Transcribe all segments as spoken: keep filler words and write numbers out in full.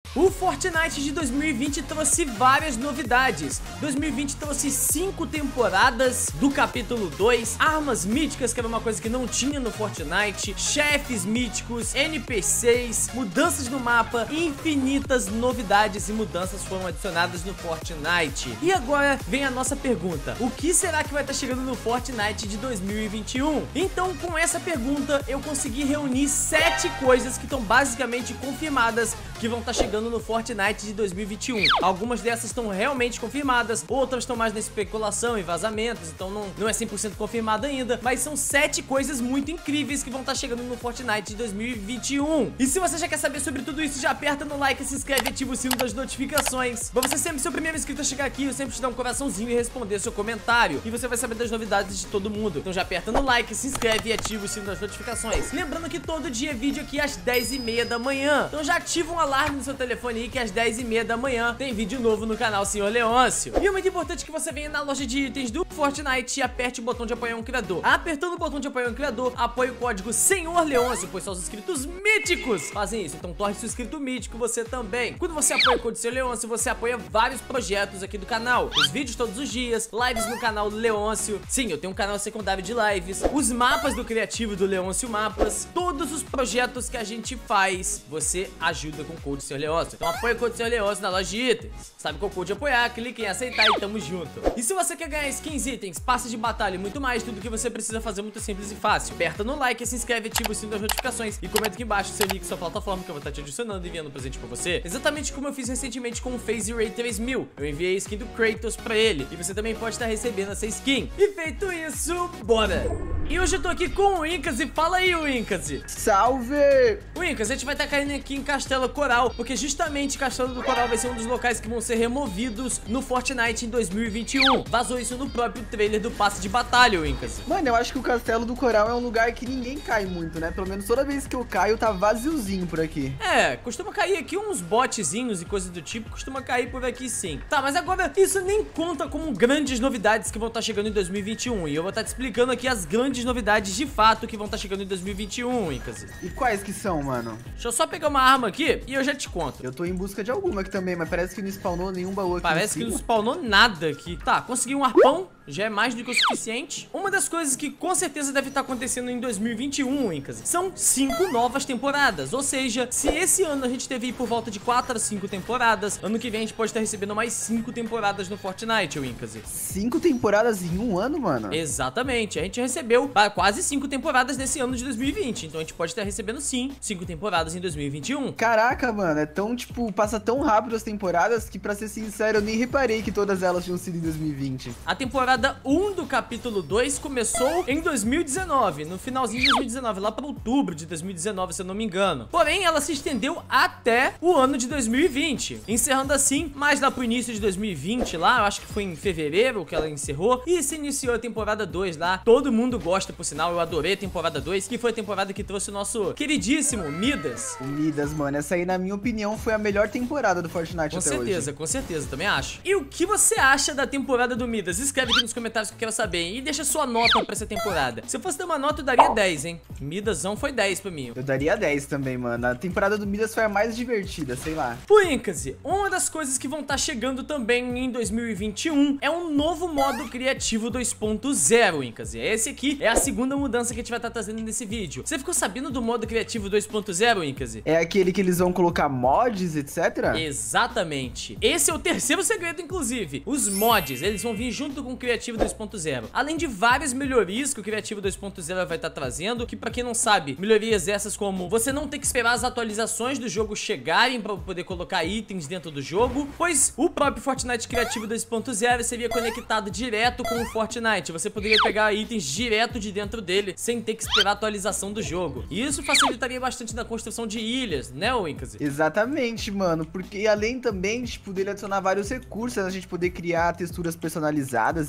O Fortnite de dois mil e vinte trouxe várias novidades. dois mil e vinte trouxe cinco temporadas do capítulo dois, armas míticas, que era uma coisa que não tinha no Fortnite, chefes míticos, N P Cs, mudanças no mapa, infinitas novidades e mudanças foram adicionadas no Fortnite. E agora vem a nossa pergunta: o que será que vai estar chegando no Fortnite de dois mil e vinte e um? Então, com essa pergunta, eu consegui reunir sete coisas que estão basicamente confirmadas que vão estar chegando no Fortnite de dois mil e vinte e um. Algumas dessas estão realmente confirmadas, outras estão mais na especulação e vazamentos, então não, não é cem por cento confirmado ainda, mas são sete coisas muito incríveis que vão estar chegando no Fortnite de dois mil e vinte e um. E se você já quer saber sobre tudo isso, já aperta no like, se inscreve e ativa o sino das notificações. Pra você sempre ser o primeiro inscrito a chegar aqui, eu sempre te dar um coraçãozinho e responder seu comentário, e você vai saber das novidades de todo mundo. Então já aperta no like, se inscreve e ativa o sino das notificações. Lembrando que todo dia é vídeo aqui às dez e meia da manhã, então já ativa um alarme no seu telefone aí que às dez e meia da manhã tem vídeo novo no canal Senhor Leôncio. E é muito importante que você venha na loja de itens do Fortnite e aperte o botão de apoiar um criador. Apertando o botão de apoiar um criador, apoie o código Senhor Leôncio, pois só os inscritos míticos fazem isso, então torne-se um inscrito mítico você também. Quando você apoia o código Senhor Leôncio, você apoia vários projetos aqui do canal, os vídeos todos os dias, lives no canal do Leôncio. Sim, eu tenho um canal secundário de lives, os mapas do criativo do Leôncio Mapas, todos os projetos que a gente faz, você ajuda com o código Senhor Leôncio. Então apoia o código Senhor Leôncio na loja de itens. Sabe qual código apoiar, clique em aceitar e tamo junto. E se você quer ganhar skins, itens, passes de batalha e muito mais, tudo que você precisa fazer é muito simples e fácil. Aperta no like, se inscreve, ativa o sino das notificações e comenta aqui embaixo seu nick e sua plataforma que eu vou estar te adicionando e enviando um presente pra você. Exatamente como eu fiz recentemente com o FaZe Ray três mil. Eu enviei a skin do Kratos pra ele e você também pode estar recebendo essa skin. E feito isso, bora! E hoje eu tô aqui com o Incas e fala aí, o Incas. Salve! O Incas, a gente vai estar caindo aqui em Castelo Coral, porque justamente Castelo do Coral vai ser um dos locais que vão ser removidos no Fortnite em dois mil e vinte e um. Vazou isso no próprio trailer do passe de batalha, o Incas. Mano, eu acho que o Castelo do Coral é um lugar que ninguém cai muito, né? Pelo menos toda vez que eu caio, tá vaziozinho por aqui. É, costuma cair aqui uns botezinhos e coisas do tipo, costuma cair por aqui sim. Tá, mas agora isso nem conta como grandes novidades que vão estar chegando em dois mil e vinte e um. E eu vou estar te explicando aqui as grandes novidades de fato que vão estar chegando em dois mil e vinte e um, Incas. E quais que são, mano? Deixa eu só pegar uma arma aqui e eu já te conto. Eu tô em busca de alguma aqui também, mas parece que não spawnou nenhum baú aqui. Parece que não spawnou nada aqui. Tá, consegui um arpão, já é mais do que o suficiente. Uma das coisas que com certeza deve estar acontecendo em dois mil e vinte e um, Incas, são cinco novas temporadas. Ou seja, se esse ano a gente teve aí por volta de quatro a cinco temporadas, ano que vem a gente pode estar recebendo mais cinco temporadas no Fortnite, o Incas. Cinco temporadas em um ano, mano? Exatamente, a gente recebeu quase cinco temporadas nesse ano de dois mil e vinte, então a gente pode estar recebendo sim cinco temporadas em dois mil e vinte e um. Caraca, mano, é tão, tipo, passa tão rápido as temporadas que, pra ser sincero, eu nem reparei que todas elas tinham sido em dois mil e vinte. A temporada um do capítulo dois começou em dois mil e dezenove, no finalzinho de dois mil e dezenove, lá para outubro de dois mil e dezenove, se eu não me engano. Porém, ela se estendeu até o ano de dois mil e vinte, encerrando assim, mais lá pro início de dois mil e vinte, lá, eu acho que foi em fevereiro que ela encerrou, e se iniciou a temporada dois lá. Todo mundo gosta, por sinal, eu adorei a temporada dois, que foi a temporada que trouxe o nosso queridíssimo Midas. O Midas, mano, essa aí, na minha opinião, foi a melhor temporada do Fortnite com até certeza, hoje. Com certeza, também acho. E o que você acha da temporada do Midas? Escreve aqui nos comentários que eu quero saber, hein? E deixa sua nota pra essa temporada. Se eu fosse dar uma nota, eu daria dez, hein? Midasão foi dez pra mim. Eu daria dez também, mano. A temporada do Midas foi a mais divertida, sei lá. O Incas, uma das coisas que vão estar chegando também em dois mil e vinte e um é um novo modo criativo dois ponto zero, Incas. E esse aqui é a segunda mudança que a gente vai estar trazendo nesse vídeo. Você ficou sabendo do modo criativo dois ponto zero, Incas? É aquele que eles vão colocar mods, etcétera? Exatamente. Esse é o terceiro segredo, inclusive. Os mods, eles vão vir junto com o Criativo dois ponto zero. Além de várias melhorias que o Criativo dois ponto zero vai estar trazendo, que pra quem não sabe, melhorias essas como você não ter que esperar as atualizações do jogo chegarem pra poder colocar itens dentro do jogo, pois o próprio Fortnite Criativo dois ponto zero seria conectado direto com o Fortnite. Você poderia pegar itens direto de dentro dele, sem ter que esperar a atualização do jogo. E isso facilitaria bastante na construção de ilhas, né, Incas? Exatamente, mano, porque além também, tipo, dele adicionar vários recursos, a gente poder criar texturas personalizadas e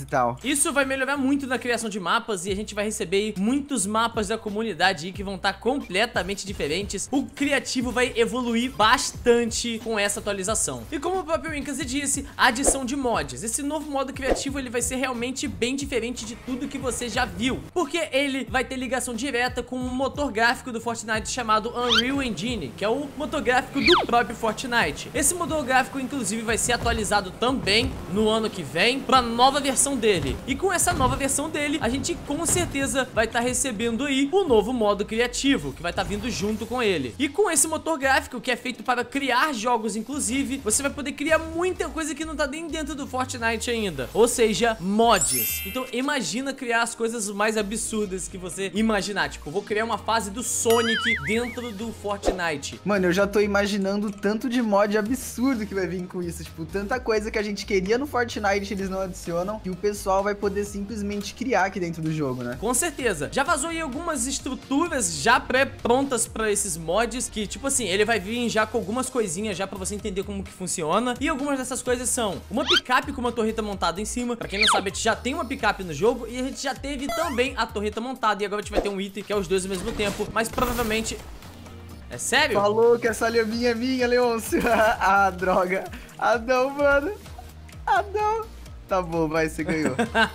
tal. Isso vai melhorar muito na criação de mapas e a gente vai receber muitos mapas da comunidade aí que vão estar completamente diferentes. O criativo vai evoluir bastante com essa atualização. E como o próprio Winkasy disse, a adição de mods. Esse novo modo criativo ele vai ser realmente bem diferente de tudo que você já viu, porque ele vai ter ligação direta com um motor gráfico do Fortnite chamado Unreal Engine, que é o motor gráfico do próprio Fortnite. Esse motor gráfico inclusive vai ser atualizado também no ano que vem para a nova versão dele. E com essa nova versão dele, a gente com certeza vai estar recebendo aí o novo modo criativo, que vai estar vindo junto com ele. E com esse motor gráfico, que é feito para criar jogos inclusive, você vai poder criar muita coisa que não tá nem dentro do Fortnite ainda, ou seja, mods. Então imagina criar as coisas mais absurdas que você imaginar. Tipo, vou criar uma fase do Sonic dentro do Fortnite. Mano, eu já tô imaginando tanto de mod absurdo que vai vir com isso. Tipo, tanta coisa que a gente queria no Fortnite eles não adicionam, que o pessoal vai poder simplesmente criar aqui dentro do jogo, né? Com certeza. Já vazou aí algumas estruturas já pré-prontas pra esses mods, que tipo assim, ele vai vir já com algumas coisinhas já pra você entender como que funciona. E algumas dessas coisas são uma picape com uma torreta montada em cima. Pra quem não sabe, a gente já tem uma picape no jogo e a gente já teve também a torreta montada. E agora a gente vai ter um item que é os dois ao mesmo tempo, mas provavelmente... É sério? Falou que essa lhaminha é minha, Leôncio. Ah, droga. Ah, não, mano. Ah, não. Tá bom, vai, você ganhou.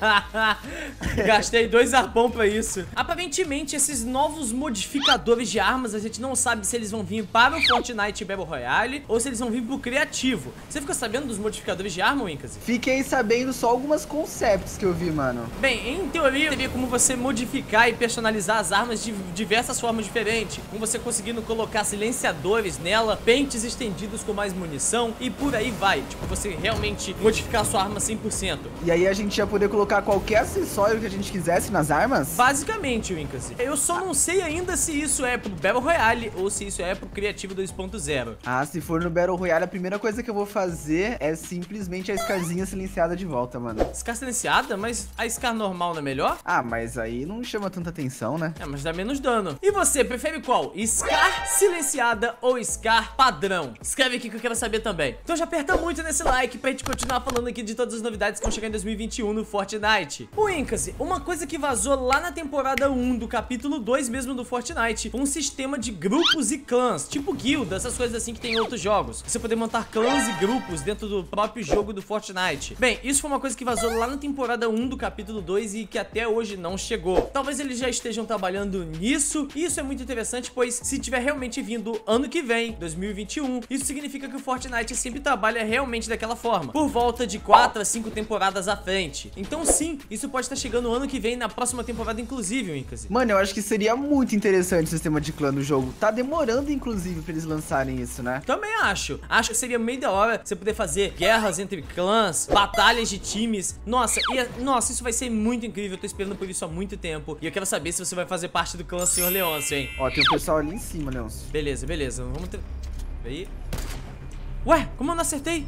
Gastei dois arpão pra isso. Aparentemente, esses novos modificadores de armas, a gente não sabe se eles vão vir para o Fortnite Battle Royale ou se eles vão vir pro criativo. Você ficou sabendo dos modificadores de arma, Winkasy? Fiquei sabendo só algumas concepts que eu vi, mano. Bem, em teoria, teria como você modificar e personalizar as armas de diversas formas diferentes. Como você conseguindo colocar silenciadores nela, pentes estendidos com mais munição e por aí vai. Tipo, você realmente modificar a sua arma cem por cento. E aí a gente ia poder colocar qualquer acessório que a gente quisesse nas armas? Basicamente, Winkasy. Eu só não sei ainda se isso é pro Battle Royale ou se isso é pro Criativo dois ponto zero. Ah, se for no Battle Royale, a primeira coisa que eu vou fazer é simplesmente a Scarzinha silenciada de volta, mano. Scar silenciada? Mas a Scar normal não é melhor? Ah, mas aí não chama tanta atenção, né? É, mas dá menos dano. E você, prefere qual? Scar silenciada ou Scar padrão? Escreve aqui que eu quero saber também. Então já aperta muito nesse like pra gente continuar falando aqui de todas as novidades que vão chegar em dois mil e vinte e um no Fortnite. O Winkasy, uma coisa que vazou lá na temporada um do capítulo dois mesmo do Fortnite, um sistema de grupos e clãs, tipo guilda, essas coisas assim que tem em outros jogos. Você poder montar clãs e grupos dentro do próprio jogo do Fortnite. Bem, isso foi uma coisa que vazou lá na temporada um do capítulo dois e que até hoje não chegou. Talvez eles já estejam trabalhando nisso, e isso é muito interessante, pois se tiver realmente vindo ano que vem, dois mil e vinte e um, isso significa que o Fortnite sempre trabalha realmente daquela forma, por volta de quatro a cinco temporadas à frente. Então sim, isso pode estar chegando ano que vem, na próxima temporada inclusive, Winkasy. Mano, eu acho que seria muito interessante o sistema de clã no jogo. Tá demorando, inclusive, pra eles lançarem isso, né? Também acho. Acho que seria meio da hora você poder fazer guerras entre clãs, batalhas de times. Nossa, e, nossa, isso vai ser muito incrível. Eu tô esperando por isso há muito tempo. E eu quero saber se você vai fazer parte do clã senhor Leôncio, hein? Ó, tem um pessoal ali em cima, Leôncio. Beleza, beleza. Vamos ter... Aí. Ué, como eu não acertei?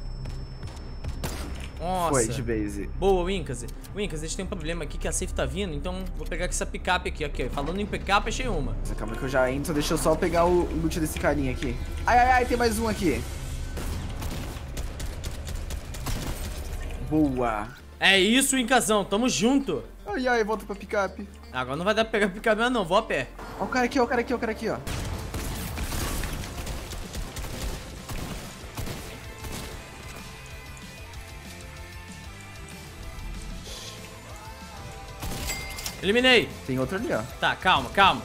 Nossa. Foi, de base. Boa, Winkasy. Winkasy, a gente tem um problema aqui que a safe tá vindo, então vou pegar essa picape aqui, ok. Falando em picape, achei uma. Calma que eu já entro, deixa eu só pegar o loot desse carinha aqui. Ai, ai, ai, tem mais um aqui. Boa. É isso, Winkazão, tamo junto. Ai, ai, volta pra picape. Agora não vai dar pra pegar picape mais não, vou a pé. Ó o cara aqui, ó o cara aqui, ó o cara aqui, ó. Eliminei. Tem outro ali, ó. Tá, calma, calma.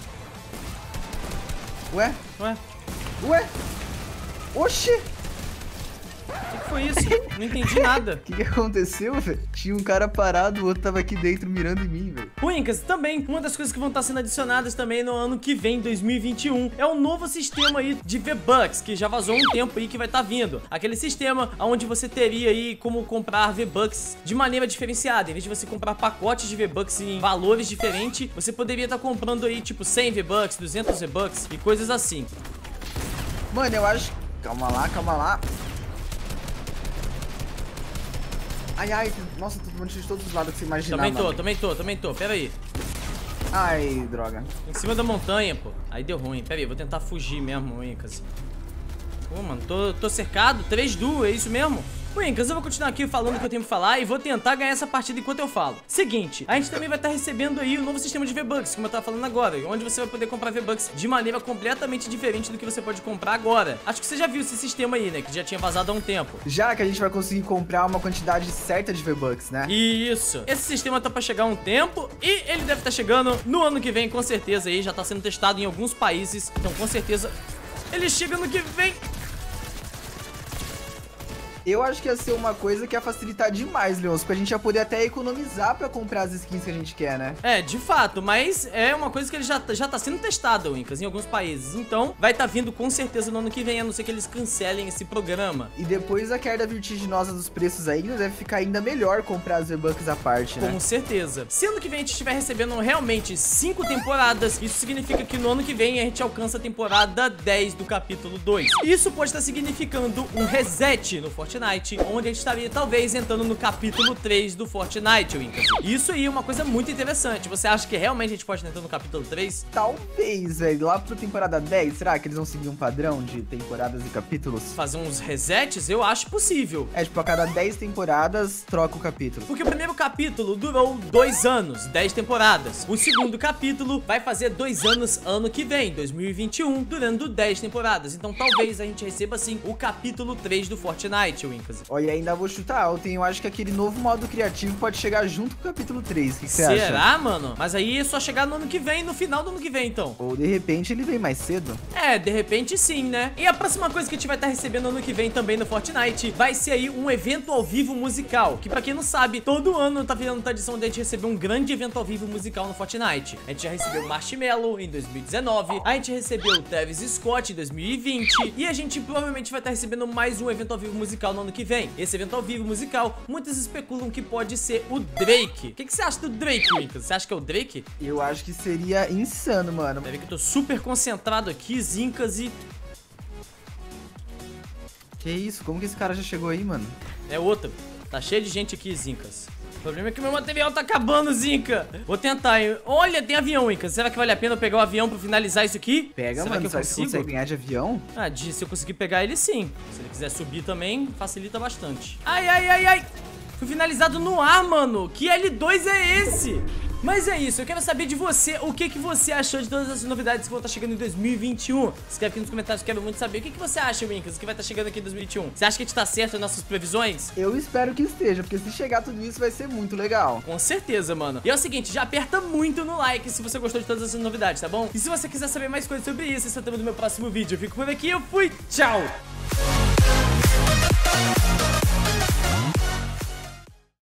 Ué? Ué? Ué? Oxi! O que, que foi isso? Não entendi nada. O que, que aconteceu, velho? Tinha um cara parado, o outro tava aqui dentro mirando em mim, velho. Winkasy, também, uma das coisas que vão estar sendo adicionadas também no ano que vem, dois mil e vinte e um, é um novo sistema aí de V-Bucks, que já vazou um tempo aí que vai estar vindo. Aquele sistema onde você teria aí como comprar V-Bucks de maneira diferenciada. Em vez de você comprar pacotes de V-Bucks em valores diferentes, você poderia estar comprando aí tipo cem V-Bucks, duzentos V-Bucks e coisas assim. Mano, eu acho... Calma lá, calma lá. Ai, ai, nossa, tô tomando de todos os lados que você imaginava. Também tô, também tô, também tô, pera aí. Ai, droga. Em cima da montanha, pô. Aí deu ruim, pera aí, vou tentar fugir mesmo, Winkasy. Pô, mano, tô, tô cercado, três duas, é isso mesmo? Bom, Incas, eu vou continuar aqui falando o que eu tenho pra falar e vou tentar ganhar essa partida enquanto eu falo. Seguinte, a gente também vai estar recebendo aí o novo sistema de V-Bucks, como eu tava falando agora, onde você vai poder comprar V-Bucks de maneira completamente diferente do que você pode comprar agora. Acho que você já viu esse sistema aí, né, que já tinha vazado há um tempo. Já que a gente vai conseguir comprar uma quantidade certa de V-Bucks, né? Isso. Esse sistema tá pra chegar há um tempo e ele deve estar chegando no ano que vem, com certeza aí, já tá sendo testado em alguns países, então com certeza ele chega no que vem. Eu acho que ia ser uma coisa que ia facilitar demais, Leôncio, porque a gente ia poder até economizar pra comprar as skins que a gente quer, né? É, de fato, mas é uma coisa que ele já, já tá sendo testado, Incas, em alguns países. Então, vai tá vindo com certeza no ano que vem, a não ser que eles cancelem esse programa. E depois da queda vertiginosa dos preços aí, deve ficar ainda melhor comprar as V-Bucks à parte, né? Com certeza. Se ano que vem a gente estiver recebendo realmente cinco temporadas, isso significa que no ano que vem a gente alcança a temporada dez do capítulo dois. Isso pode estar significando um reset no Fortnite, onde a gente estaria talvez entrando no capítulo três do Fortnite, Incas. Isso aí é uma coisa muito interessante. Você acha que realmente a gente pode entrar no capítulo três? Talvez, velho. Lá pra temporada dez, será que eles vão seguir um padrão de temporadas e capítulos? Fazer uns resets? Eu acho possível. É, tipo, a cada dez temporadas, troca o capítulo. Porque o primeiro capítulo durou dois anos, dez temporadas. O segundo capítulo vai fazer dois anos ano que vem, dois mil e vinte e um, durando dez temporadas. Então talvez a gente receba, assim, o capítulo três do Fortnite, Incas. Olha, ainda vou chutar alto, hein? Eu acho que aquele novo modo criativo pode chegar junto com o capítulo três. O que você acha? Será, mano? Mas aí é só chegar no ano que vem, no final do ano que vem, então. Ou de repente ele vem mais cedo. É, de repente sim, né? E a próxima coisa que a gente vai estar recebendo ano que vem também no Fortnite vai ser aí um evento ao vivo musical. Que pra quem não sabe, todo ano tá virando tradição de a gente receber um grande evento ao vivo musical no Fortnite. A gente já recebeu o Marshmello em dois mil e dezenove, a gente recebeu o Travis Scott em dois mil e vinte e a gente provavelmente vai estar recebendo mais um evento ao vivo musical no ano que vem. Esse evento ao vivo musical, muitos especulam que pode ser o Drake. O que, que você acha do Drake, Incas? Você acha que é o Drake? Eu acho que seria insano, mano. Deve ver que eu tô super concentrado aqui, Zincas, e... Que isso? Como que esse cara já chegou aí, mano? É outra. Tá cheio de gente aqui, Zincas. O problema é que meu material tá acabando, Zinca. Vou tentar, hein? Olha, tem avião, Incas. Será que vale a pena eu pegar o avião pra finalizar isso aqui? Pega, Será mano. que eu Será consigo? que você consegue ganhar de avião? Ah, de, se eu conseguir pegar ele, sim. Se ele quiser subir também, facilita bastante. Ai, ai, ai, ai. Fui finalizado no ar, mano. Que L dois é esse? Mas é isso, eu quero saber de você o que, que você achou de todas as novidades que vão estar chegando em dois mil e vinte e um. Escreve aqui nos comentários, quero muito saber o que, que você acha, Incas, que vai estar chegando aqui em dois mil e vinte e um. Você acha que a gente tá certo nas nossas previsões? Eu espero que esteja, porque se chegar tudo isso vai ser muito legal. Com certeza, mano. E é o seguinte, já aperta muito no like se você gostou de todas essas novidades, tá bom? E se você quiser saber mais coisas sobre isso, esse é o tema do meu próximo vídeo. Eu fico por aqui, eu fui, tchau!